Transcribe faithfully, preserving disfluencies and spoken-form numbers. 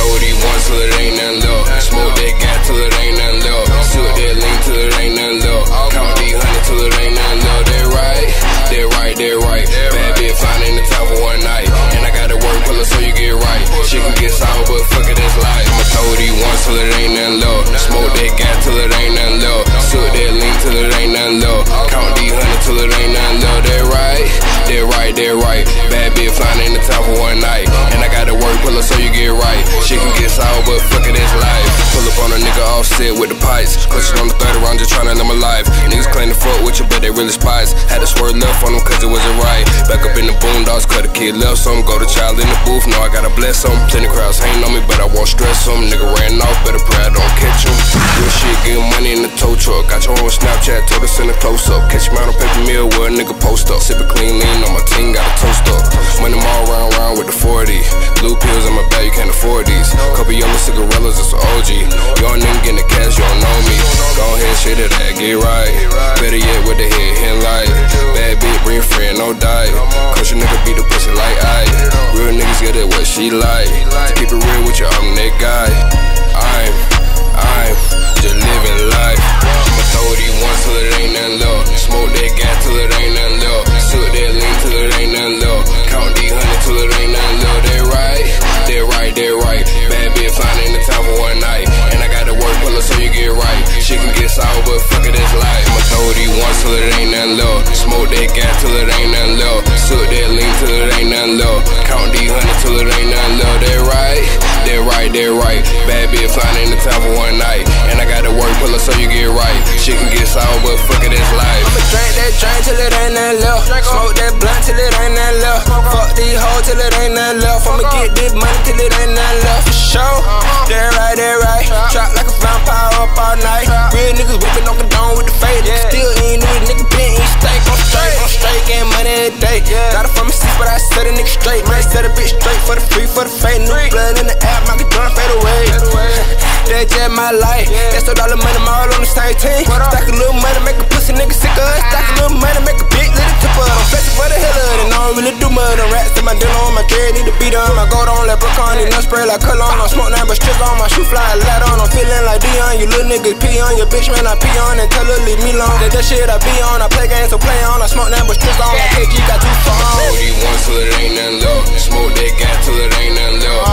throw these ones till it ain't nothing left. Smoke that gas till it ain't nothing left. Sip that lean till it ain't nothing left. Count these hundreds till it ain't nothing left. They right, they right, they right. Bad bitch flying in the top for one night. And I gotta work pull her so you get right. She can get sour, but fuck it, that's life. I'ma throw these ones till it ain't nothing left. Smoke that gas till it ain't nothing left. Sip that lean till it ain't nothing left. Count these hundreds till it ain't nothing left. They right, they right, they right. Bad bitch flying in the top for one night. And I gotta work pull her so you get right. She can get sour, but fuck it, that's life. Pull up on a nigga offset with the pipes. Clutching on the third round, just tryna live my life. Niggas claim to fuck with you, but they really spies. Had to swerve left on them cause it wasn't right. Back up in the boondocks, cut a kid left some. Go to child in the booth, know I gotta bless some. Plenty crowds hating on me, but I won't stress them. Nigga ran off, better pray I don't catch him. Real shit, getting money in the tow truck. Got your own Snapchat, told us in a close up. Catch him out on paper meal where a nigga post up. Sippin' clean lean on my team, got a toast up. Money all round round with the forty. Blue pills in my bag, you can't afford these. Couple yellow cigarillas, it's an O G. Young nigga getting the cash, you don't know me. Go ahead, shit it that, get right. Better yet with the head hit light. Bad bitch, bring a friend, no diet. Cause your nigga beat the pussy like I. Real niggas get it what she like. To keep it real with you, I'm that guy. I'm, I'm just living life. I'ma throw these ones till it ain't nothing left. Smoke that gas till it ain't nothing left. Sip that lean till it ain't nothing left. Count these hundreds till it ain't nothing left. They right, they right, they right. Bad bitch flying in the top for one night. And I gotta work pull her so you get right. She can get sour, but fuck it, that's life. I'ma throw these ones till it ain't nothing left. Smoke that gas till it ain't nothing left. Sip that lean till it ain't nothing left. Count these hundreds till it ain't nothing left. They right, they right, they right. Bad bitch flying in the top for one night. And I gotta work pull her so you get right. She can get sour, but fuck it, that's life. I'ma drink that drink till it ain't nothing left. Smoke that blunt till it ain't nothing left. Fuck these hoes till it ain't nothing left. I'ma get this money till it ain't nothing left. For sure, that right, that right. Trap like a vampire up all night. Real niggas whipping on condone with the fade. Still ain't new, nigga been eat steak. I'm straight, I'm straight, getting money every day. Got it from a six, but I set a nigga straight. Man, set a bitch straight for the free, for the fake. New blood in the app, my gun fade away. That's just my life. That's the dollar money, all on the same team. Stack a little money, make a pussy nigga sick of us. Stack a little money, make a big little tip up. I'm flexing for the hell of it, and I don't really do mud. I'm rats in my dinner on my dread, need to beat on. My gold on leprechaun, need no spray like cologne. I smoke now, but strip on my shoe fly a lat on. I'm feeling like Dion, you little niggas pee on. Your bitch, man, I pee on and tell her leave me alone. That that shit I be on, I play games, so play on. I smoke now, but strip on. Like K G got two phones. Throw these ones till it ain't nothing left. Smoke that gas till it ain't nothing left.